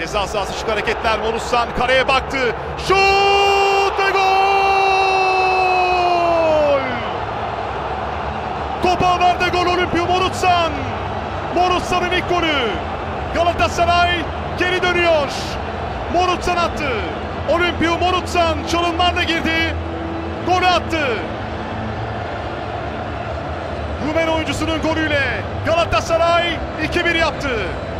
Ceza sahası şık hareketler. Morutsan kareye baktı. Şut ve gol! Topa verdi gol Olimpio Morutsan. Morutsan'ın ilk golü. Galatasaray geri dönüyor. Morutsan attı. Olimpio Morutsan çalımlarla girdi. Golü attı. Rumen oyuncusunun golüyle Galatasaray 2-1 yaptı.